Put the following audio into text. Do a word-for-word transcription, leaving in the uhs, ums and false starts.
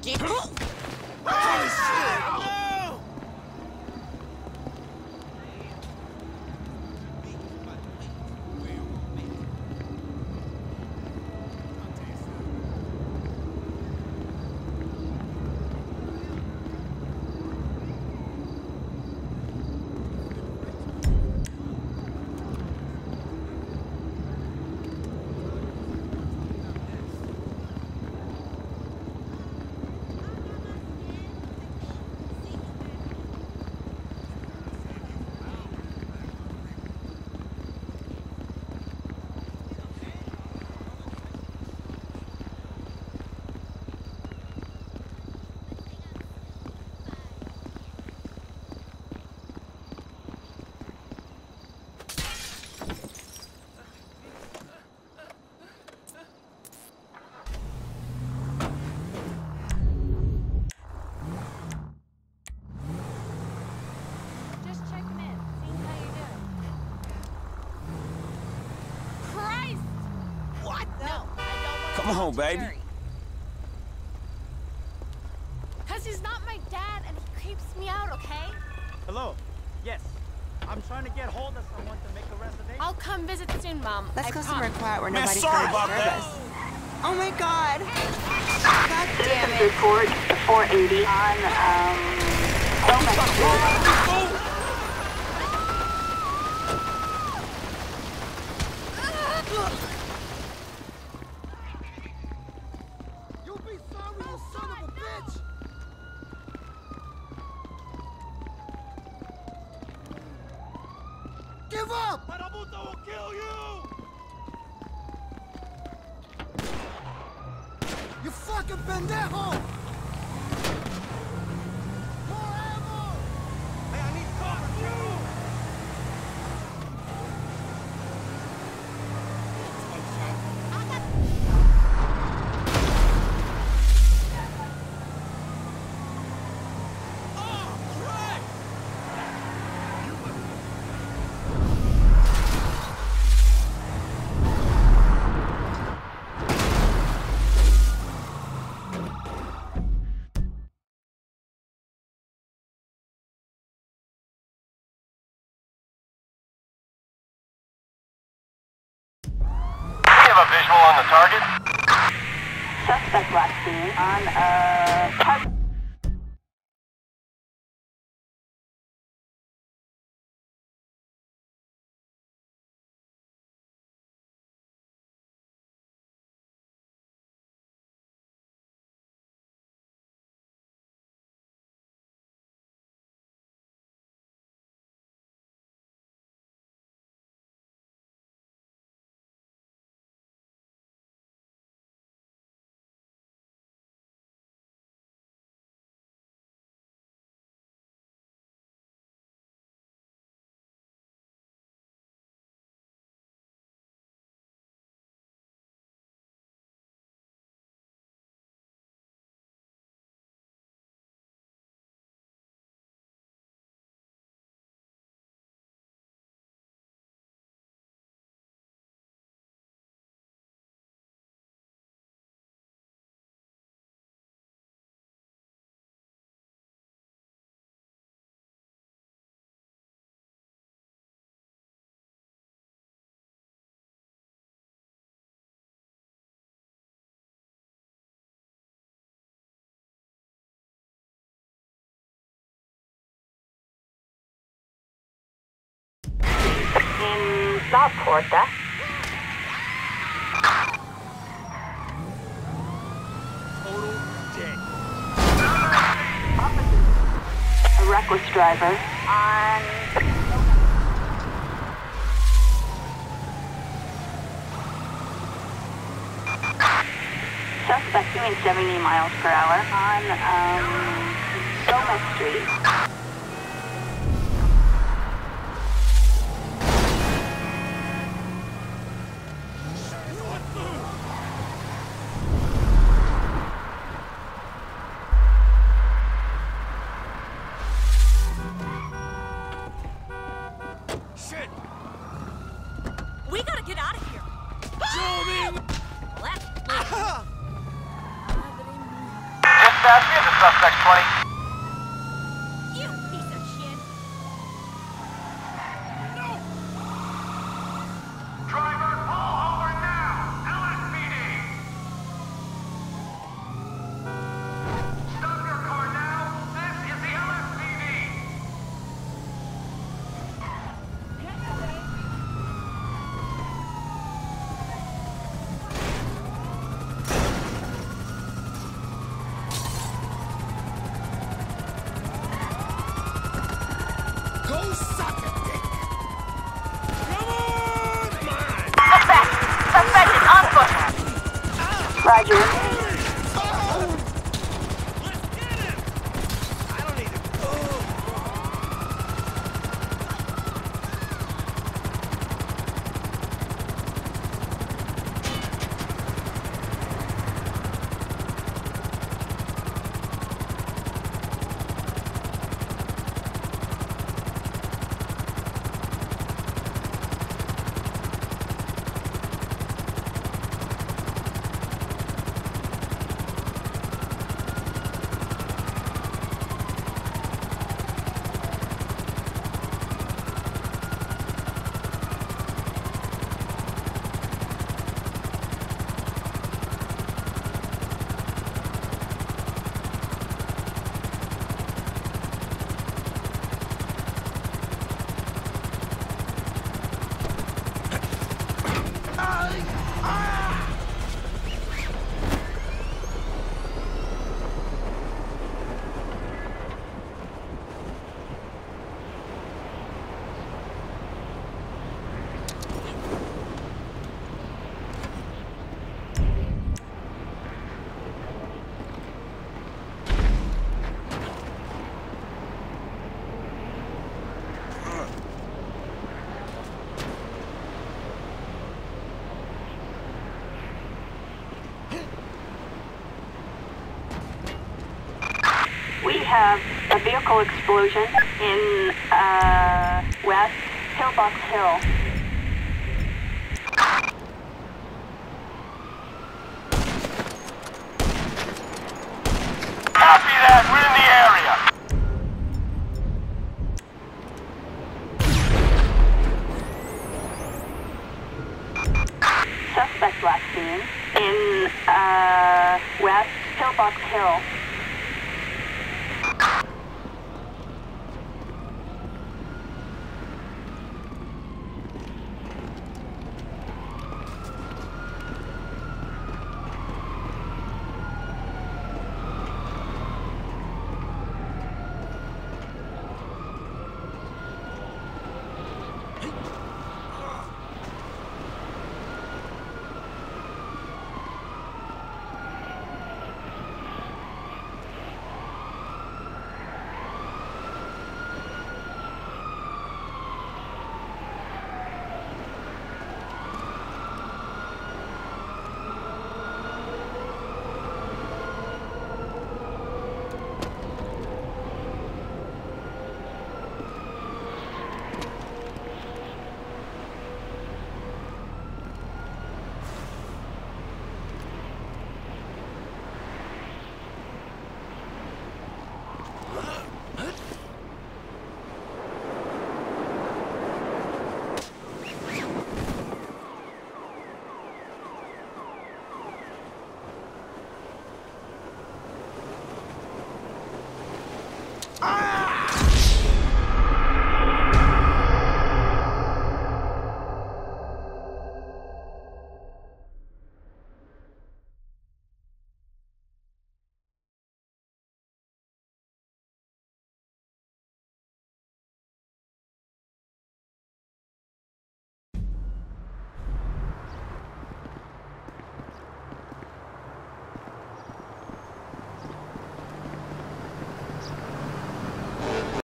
shit. Oh, shit! No! Come on, baby. Cause he's not my dad and he creeps me out, okay? Hello. Yes. I'm trying to get hold of someone to make a reservation. I'll come visit soon, Mom. Let's I go promise. somewhere quiet where Man, nobody's sorry gonna about disturb that. us. Oh my god. God damn it. Report four eighty on, um, Bowman Street. You'll be sorry, you son of a bitch! Give up! Marabunta will kill you! You fucking pendejo! More ammo! Hey, I need cover, too! Visual on the target. Suspect last seen on, uh, target. In South Porta. Total dead. A reckless driver on... Suspect doing seventy miles per hour on, um, Gomez Street. We gotta get out of here. Zooming! Left. Dispatch crash into suspect twenty. You piece of shit! Driver, pull over now! L S P D! Stop your car now! This is the L S P D! Go suck it, dick! Suspect! Suspect is on foot! Roger. We have a vehicle explosion in uh, West Pillbox Hill. Copy that, we're in the area! Suspect last seen in uh, West Pillbox Hill.